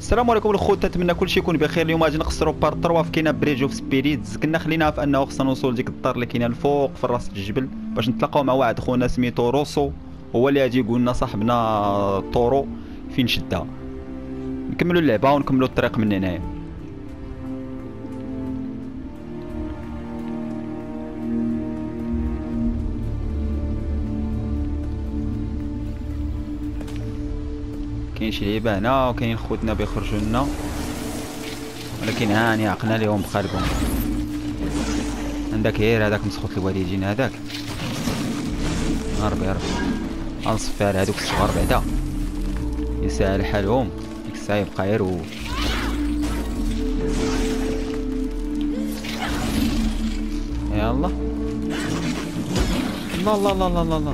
السلام عليكم الخوت، نتمنى كلشي يكون بخير. اليوم غادي نقصروا بار 3 في كاينه بريدج اوف سبيريتس. كنا خليناها في انه خصنا نوصل لديك الدار اللي كاينه الفوق في راس الجبل باش نتلاقاو مع واحد خونا سميتو روسو، هو اللي غادي يقول لنا صاحبنا طورو فين شدها. نكملوا اللعبه ونكملوا الطريق من هنايا. كاين شي لعيبه هنا وكاينين خوتنا بيخرجوا لنا، ولكن هاني عقنا ليهم بقلبهم. عندك غير هذاك مسخوط الوالدين هذاك، هرب هرب غنصفي على هذوك الصغار بعدا يسهل حالهم. ديك الساعه يبقى غير هو. يلا الله الله الله الله الله.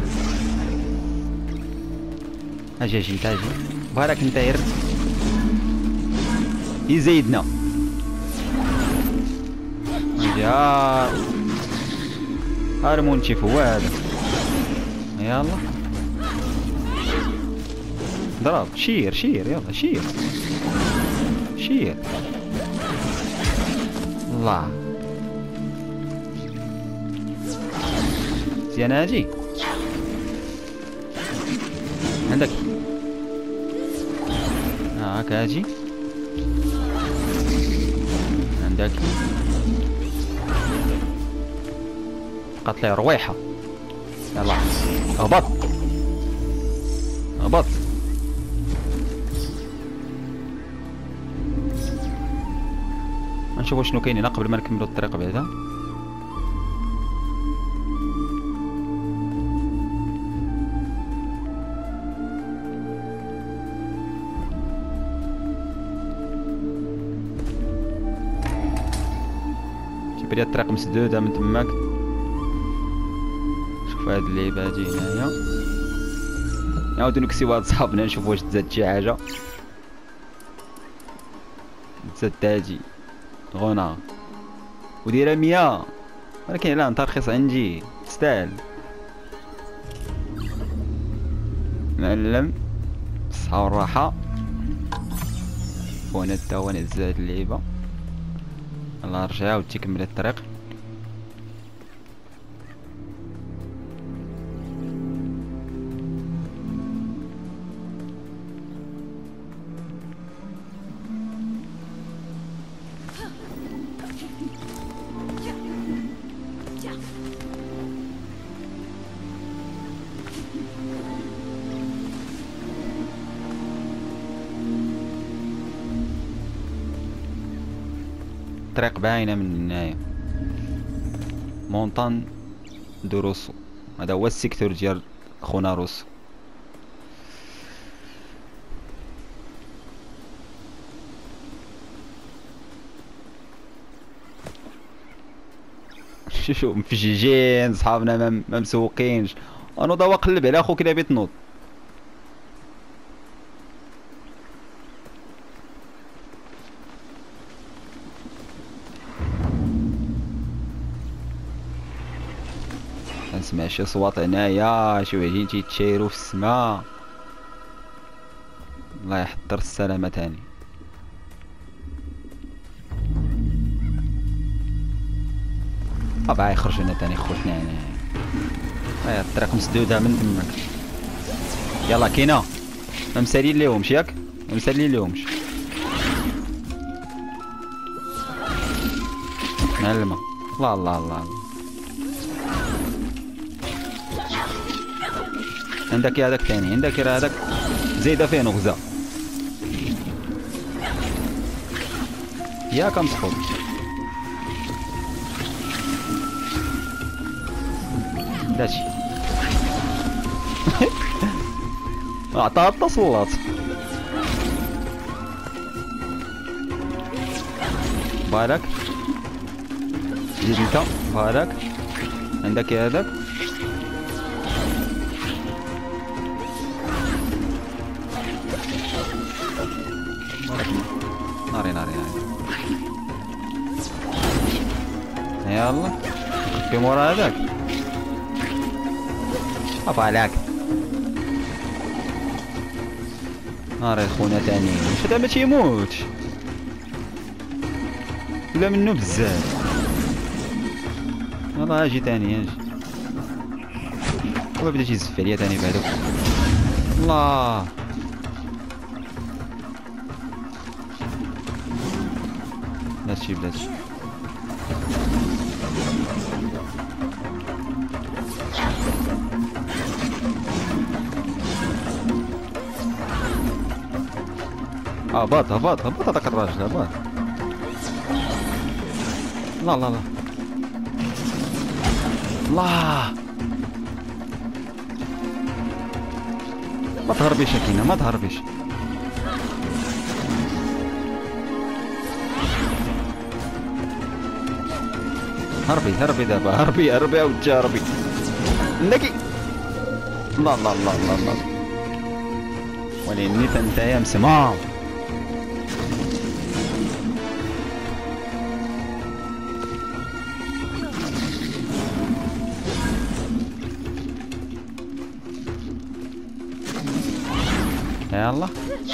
اجي اجي انت اجي بارك انت غير يزيدنا. اجي هارمونتيف هو هذا. يلا ضرب شير شير يلا شير شير. الله زين اجي عندك هاك اجي عندك بقات لي رويحه. يلا اهبط اهبط. نشوفوا شنو كاين هنا قبل ما نكملوا الطريق بعدا. تيبان لي الطريق مسدوده من تماك. شوف هاد اللعيبه هادي هنايا، نعاودو نكسيو هاد صحابنا نشوفو واش تزاد شي حاجه. تزاد هادي غونا ودايره 100، ولكن لا ترخيص عندي تستاهل. معلم بالصحة والراحة. وانا تا هو نعز هاد اللعيبة. يلا رجع وتكمل الطريق. الطريق باينه من هنايا. مونطان دو روسو، هذا هو السيكتور ديال خونا روسو. شوف مفججين صحابنا ما مسوقينش. انوض وقلب على اخوك اللي بغيت تنوض. نسمع شي صوات هنايا، شي وحدين تيتشايرو في السما. الله يحضر السلامة تاني. بقى يخرجوا لنا تاني خوتنا هنايا. الطريق مسدودة من تماك. يلا كاينة ما مسالين ليهمش ياك، ما مسالين ليهمش. معلمة الله الله الله الله. عندك هذاك ثاني، عندك هذاك زايده فيه نغزه ياك مسخوط. داشي عطاها التصلات. بارك زيد انت بارك. عندك هذاك ناري ناري ناري. يلا في مورا هذاك ابا عليك. ناري خونا تاني واش هذا ما تيموتش ولا منو بزاف. يلاه اجي تاني اجي. هو بدا تيزف عليا تاني بهذوك. الله بلاتي بلاتي. هبط هبط هبط هذاك الراجل هبط. لا لا لا الله ما تهربيش اكينا ما تهربيش. هربي هربي دابا هربي هربي اودي هربي نكي. لا لا لا لا لا وليني انت يا مسمار. يلا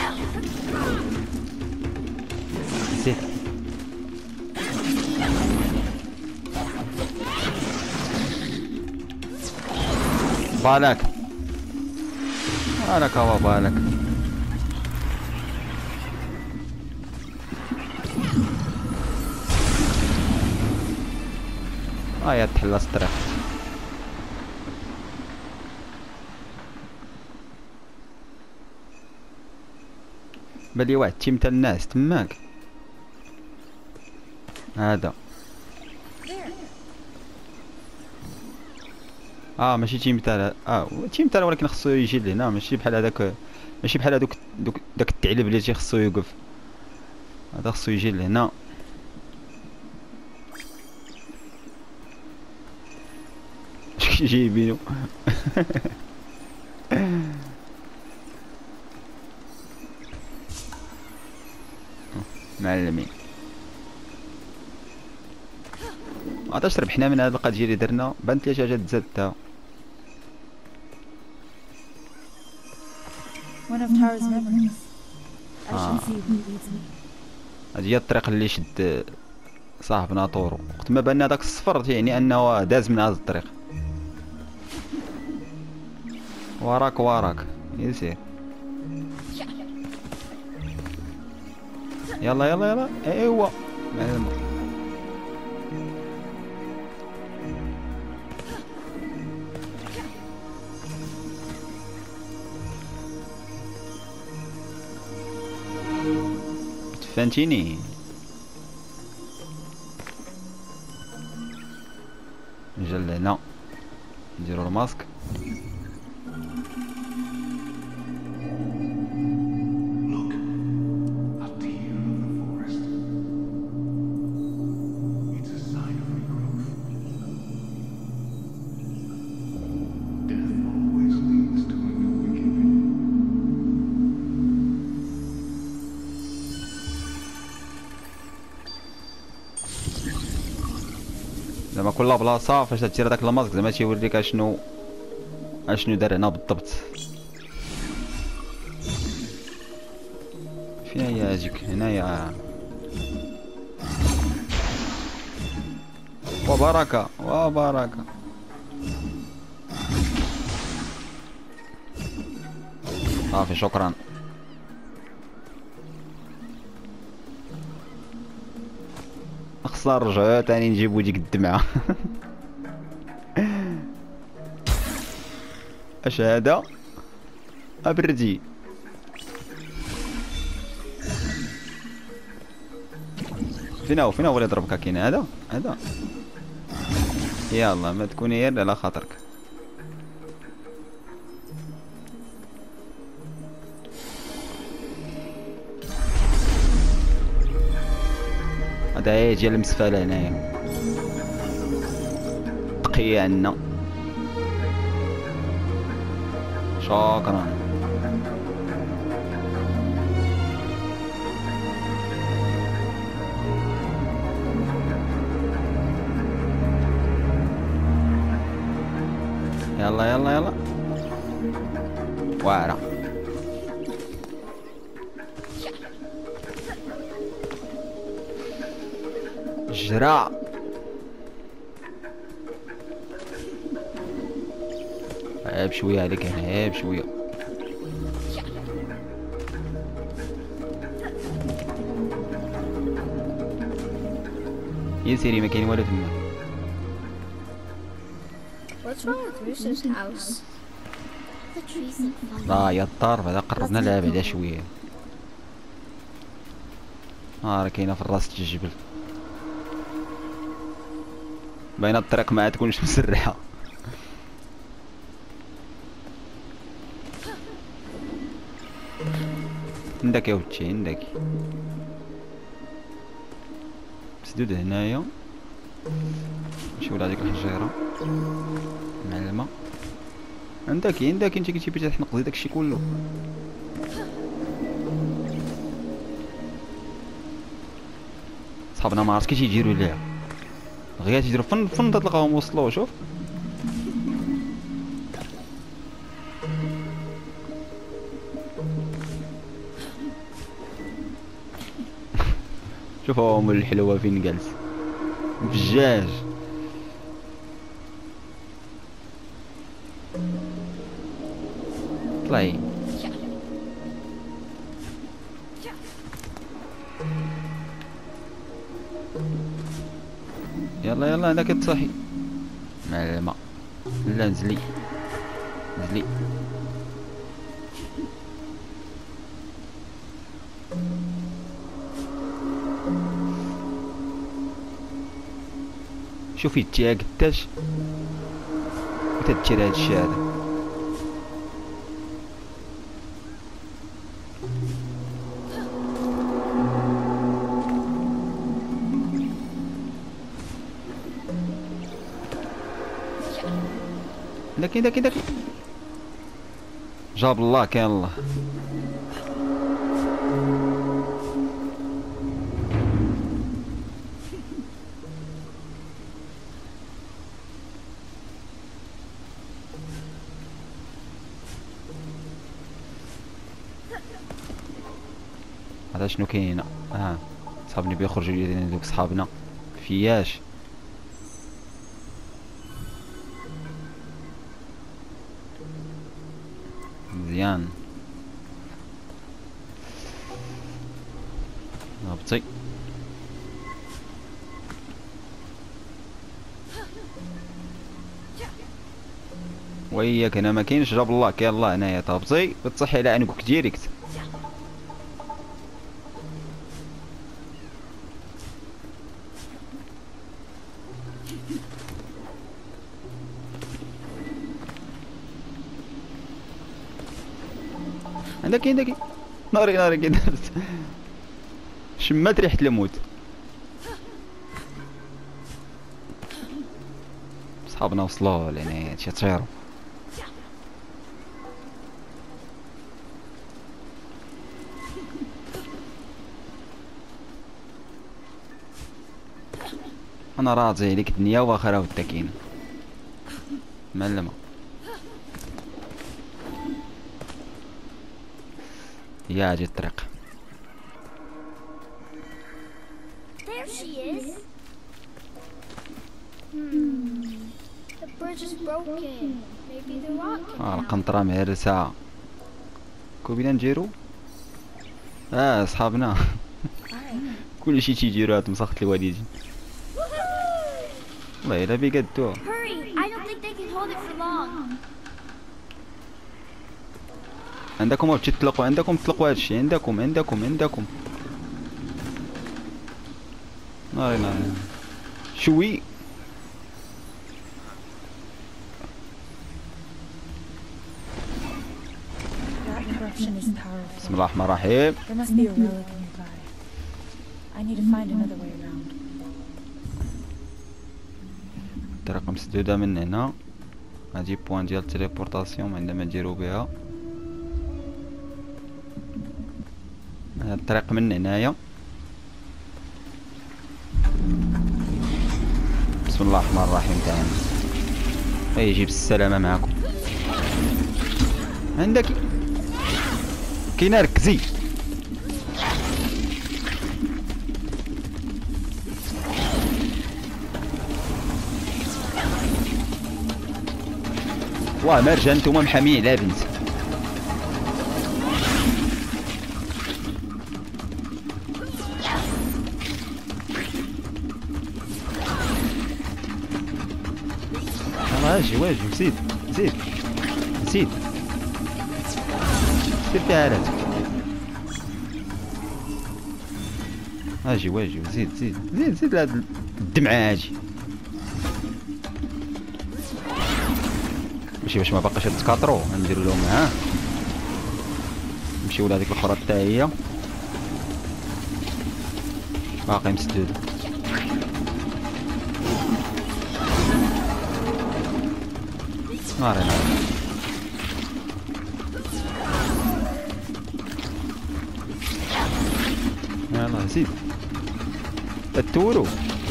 زيد بالك بالك هو بالك. يا تحلى الطريق. بلي واحد التيم تاع الناس تماك هذا. ماشي تيم تاع تيم تاع ولكن خصو يجي لهنا ماشي بحال هذاك. ماشي بحال هذوك داك الثعلب اللي تيخصو يوقف. هذا خصو يجي لهنا. اش جايبينو معلمين. عطاش ربحنا من هاد القضيه اللي درنا. بانت لي حاجه تزاد تا. هادي هي الطريق اللي شد صاحبنا طورو. وقت ما بان داك الصفر يعني انه داز من هاد الطريق. وراك وراك يسير. يلا يلا يلا ايوا فهمتيني. نجي لهنا نديرو الماسك. زعما كل بلاصه فاش دير داك الماسك زعما تيوريك اشنو دار هنا بالضبط. فين هي هاجيك هنايا. وبركه وبركه. صافي شكرا. خصنا نرجعو تاني نجيبو ديك الدمعة. اش هذا؟ ابردي. فين هو اللي ضربك كاين هذا؟ يلا ما تكوني غير على خاطرك. هذا هي ديال المسفله هنايا. تقي عنا. شكرا. يلا يلا يلا. واعره. جرا بشويه عليك هنا بشويه. يا سيري ما كاين والو تما. What's wrong with Russo's house? The trees look funny. يا الدار بعدا قربنا لها بعدا شويه. راه كاينه في الراس الجبل. باينه الطريق ما تكونش مسرحه. عندك يا ودي عندك مسدود هنايا. نمشيو لهاديك الحجيره معلمه. عندك انت كنتي باش تنقضي داكشي كله. صحابنا ما عرفت كي تيديروا ليها غير تيديروا فن تلقاهم وصلوا. شوف شوف ام الحلوه فين جالس فجاج. طلعي يلا يلا هذاك تصحي معلمة. لا نزلي نزلي. شوفي تيها قداش وتدير هادشي هذا. داكي جاب الله كاين الله. هذا شنو كاين؟ صحابني بيخرجوا لي دوك صحابنا فياش. مزيان هبطي. وياك انا ما كاينش جاب الله كاين الله هنايا. تهبطي وتصحي على عنقك ديريكت. عندك ناري كي درت شمات ريحة الموت. صحابنا وصلوا لهنا هادشي طيروا. انا راضي عليك الدنيا واخا راه ودا كاين معلمة. يا جي الطريق. There she is. The bridge is broken. Maybe the rock can help. القنطرة مهرسة. كوبينا نديرو صحابنا كلشي تيديرو هاد مسخط الوالدين. والله الا بيقدوه. Hurry! I don't think they can hold it for long. عندكم باش تطلقوا عندكم تطلقوا هادشي عندكم ناري شوي. بسم الله الرحمن الرحيم. الطريقة مسدودة من هنا. هادي بوان ديال التليبورطاسيون عندما نديرو بها. هاد الطريق من هنايا. بسم الله الرحمن الرحيم. تعالى يجيب السلامة معكم. عندك كاينه ركزي. واه مرجان نتوما محامين على بنت. اجي واجي زيد زيد زيد سير فيها راسك. اجي واجي زيد زيد زيد زيد لهاد الدمعة اجي. ماشي باش ما باقاش يتكاطرو نديرو لهم ها. نمشيو لهاديك الاخرى حتى هي باقي مسدودة. ناري ناري يلاه زيد التورو.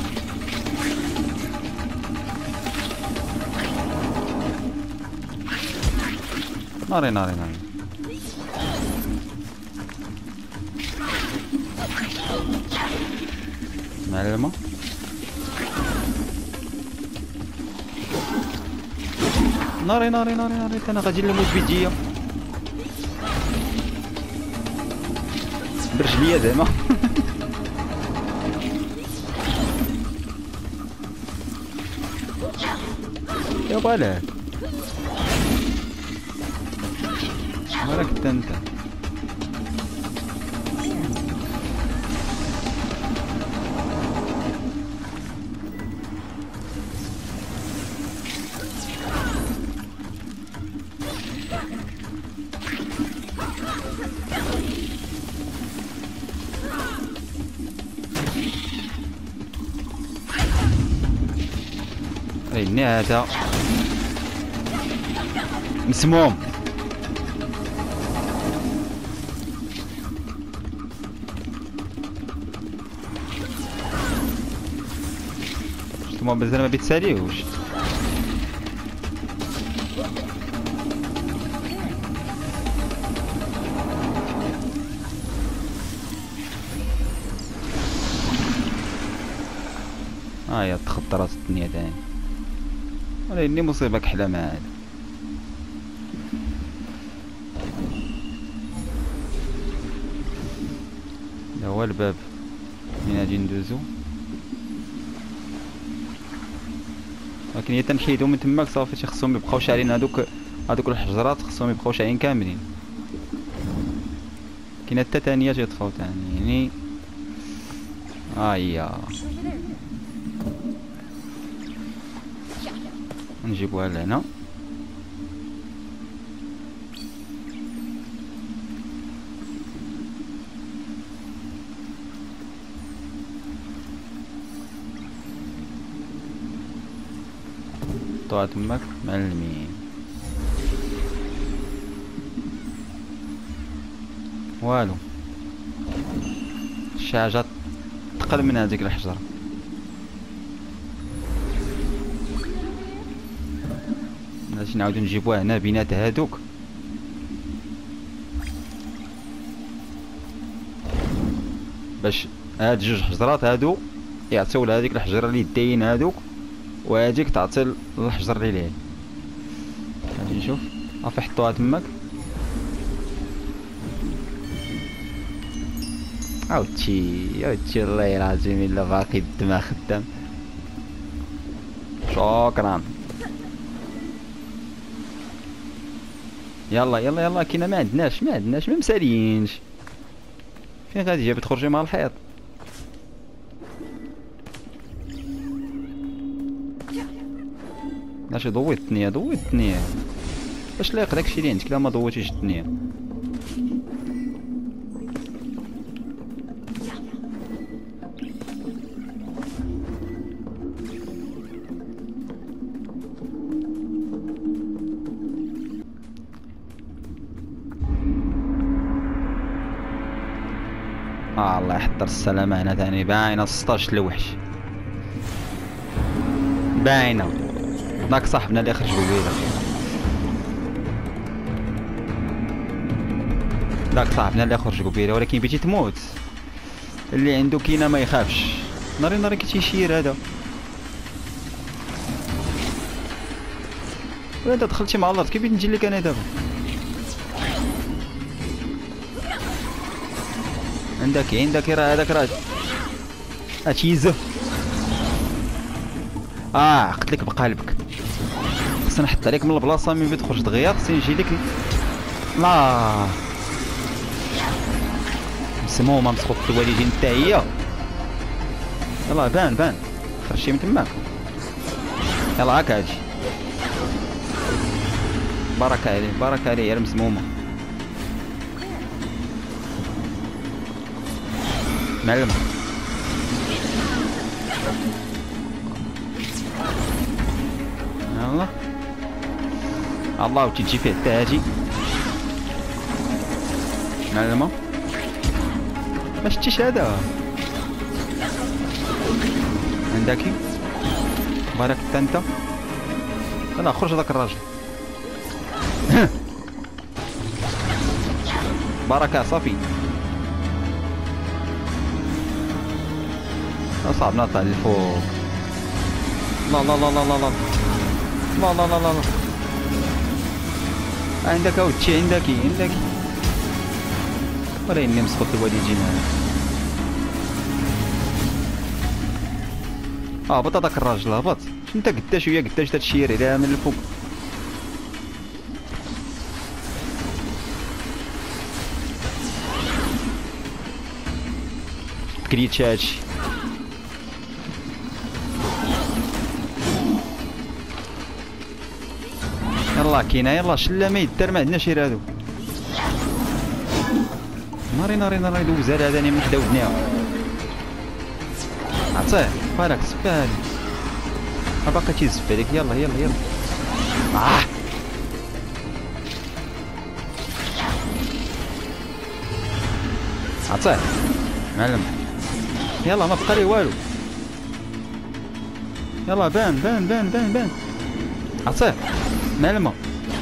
ناري ناري ناري معلمة. ناري ناري ناري ناري انا غادي نلمو بيديا برجليا زعما. يا ولد مالك انت. ريني هذا مسموم. نتوما مازال ما بيتساليوش. يا تخطى راس الدنيا تاني. ولكني مصيبة كحلة مع هذا. هذا هو الباب من غادي ندوزو، ولكن هي تنحيدو من تماك صافي. خصهم يبقاو شاعلين هادوك الحجرات، خصهم يبقاو شاعلين كاملين. كاينه حتى تانية تيطفاو تاني يعني. هيا نجيبوها لهنا. طلع تماك معلمين. والو شي حاجة تقل من هذيك الحجرة. باش نعاودو نجيبوها هنا بينات هادوك. باش هاد جوج حجرات هادو يعطيو لهاديك الحجرة اللي داين هادوك، وهاديك تعطي الحجر اللي ليه. غادي نشوف صافي حطوها تماك. عاودتي الله العظيم الا باقي الدماغ خدام. شكرا. يلا يلا يلا كاينه ما عندناش ما مساليينش. فين غادي جابت تخرجي مع الحيط؟ ماشي ضويت الثنية باش لايق داكشي اللي عندك. لا ما ضويتيش الثنية. الله يحضر السلامة. هنا ثاني باينة 16 الوحش باينة. داك صاحبنا اللي خرج بويلة، داك صاحبنا اللي خرج قبيله. ولكن بغيتي تموت اللي عنده كاينه ما يخافش. ناري كي تيشير هذا. ولا انت دخلتي مع الارض كيف نجي لك انا دابا؟ عندك راه هذاك راه اتيزه. قلت لك بقلبك خصني نحط عليك من البلاصه ملي تخرج دغيا خصني نجي لك. لا مسمومه مسخوط الوالدين حتى هي. يلاه بان خرجتي من تماك. يلاه هاك هادشي بارك عليه يا المسمومه. معلم يلا الله وتجي فيه حتى هادي معلمه. ما شفتيش هذا عندكي بارك حتى انت. لا خرج هذاك الراجل. بركة صافي. صعب نطلع للفوق. لا لا لا لا لا لا لا لا لا لا لا. عندك اوتشي عندك ولا اني مسخط الوالدين. هبط هذاك الراجل هبط. انت قداش ويا قداش تتشير عليها من الفوق. كريت هادشي. يلا كاينه يلا شلا ما يدار ما عندناش غير هادو. ناري دوز هذا انا من حدا ودنيها. عطيه بارك سفالي. باقي تيزف عليك. يلا عطيه معلم. يلا ما بقى لي والو. يلا بان عطيه معلمه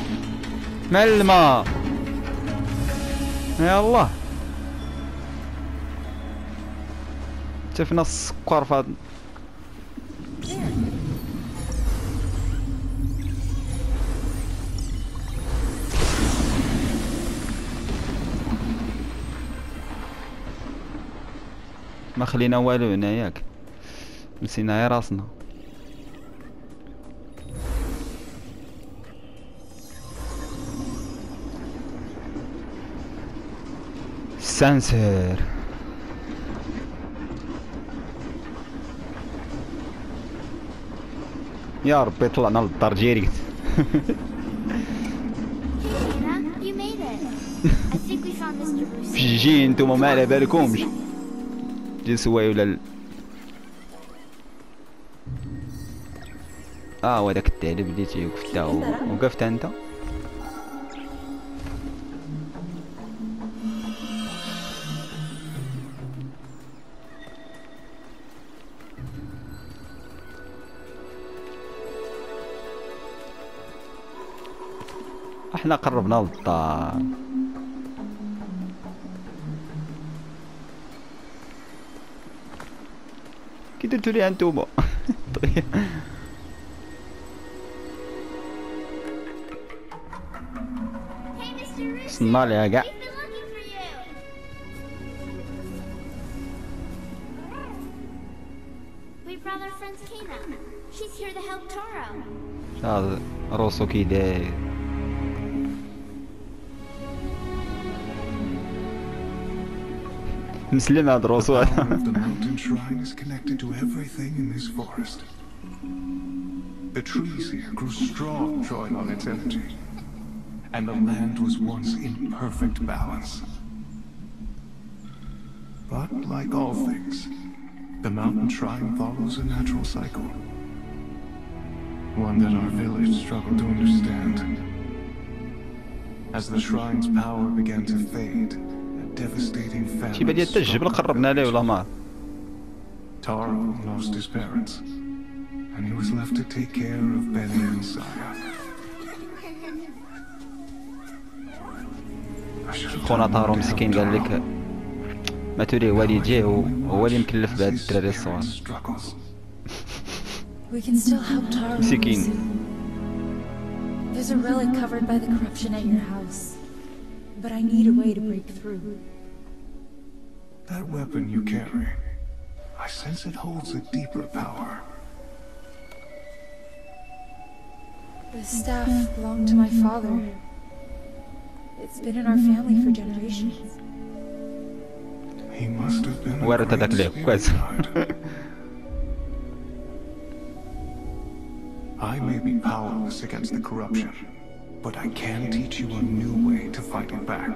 يلا. شفنا السكر في هاد ما خلينا والو هنا ياك. نسينا غير راسنا. سانسر يا ربي طلعنا للدار ديريكت. You made it. I think we found Mr. Russo. فجي نتوما ما على بالكمش. جي سواي ولا وهداك الثعلب اللي تيوقف تا هو. وقفت انت. احنا قربنا للدار. كي درتو ليها نتوما. Hey, Mr. Russo. صنع ليها كاع. We've been looking for you. We brought our friend Kena. She's here to help Taro. هذا روسو كي داير. مسلم هاد روسو. The mountain shrine is connected to everything in this forest. The trees here grew strong, drawing on its energy. And the land was once in perfect balance. But like all things, the mountain shrine follows a natural cycle. One that our village struggled to understand. As the shrine's power began to fade, a devastating شي بدي famine حتى الجبل قربنا ليه ولا ما. Taro lost his parents, and he was left to take care of Benny and Saya. خونا طارو مسكين قال لك ما توريه والديه هو اللي مكلف بهاد الدراري الصغار. Struggles. We can still help Taro. مسكين. There's a relic covered by the corruption at your house, but I need a way to break through. That weapon you carry, I sense it holds a deeper power. The staff belonged to my father. It's been in our family for generations. He must have been a ورث great هذاك اللي كويس. spirit guide. I may be powerless against the corruption, but I can teach you a new way to fight it back.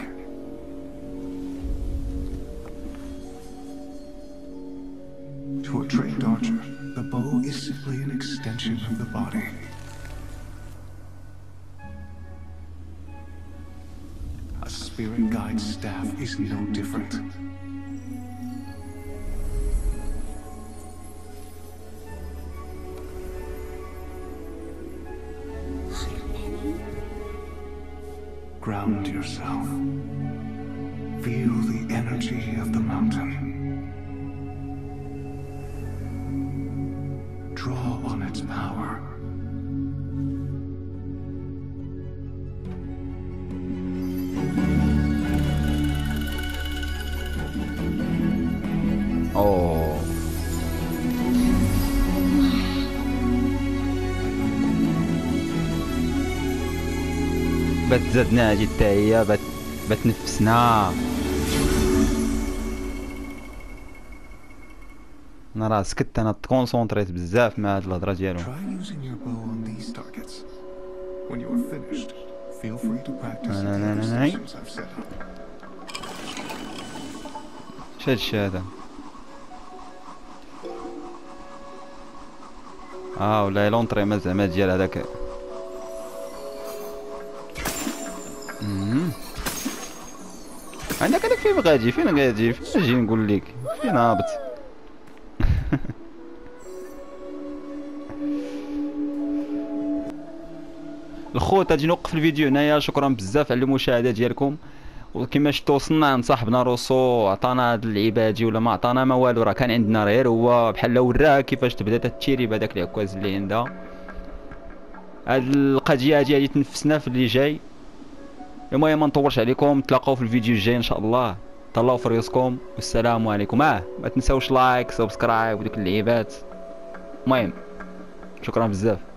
To a trained archer, the bow is simply an extension of the body. A spirit guide's staff is no different. Ground yourself. Feel the energy of the mountain. Draw on its power. اوه بات زادنا هادي حتى هي بتنفسنا. انا راه سكت، انا تكونسونطريت بزاف مع هاد الهضره ديالهم. Try using your bow on these targets. When you are finished, feel free to practice No, no, the no, no, no. exercises I've set up. اش هادشي هذا؟ ولا لونطري زعما ديال هذاك. عندك هذاك فين غادي، فين غادي نقول لك فين هابط. الخوت غادي نوقف الفيديو هنايا. شكرا بزاف على المشاهده ديالكم. وكما شفتوا وصلنا عند صاحبنا روسو، عطانا هاد اللعيبه هادي ولا ما عطانا ما والو، راه كان عندنا غير هو بحال وراها كيفاش تبدا تتيري بهذاك العكاز اللي عندها. هاد القضيه هادي تنفسنا في اللي جاي. المهم ما نطولش عليكم، نتلاقاو في الفيديو الجاي ان شاء الله. تهلاو في ريوسكم والسلام عليكم. ما تنساوش لايك سبسكرايب وديك اللعيبات. المهم شكرا بزاف.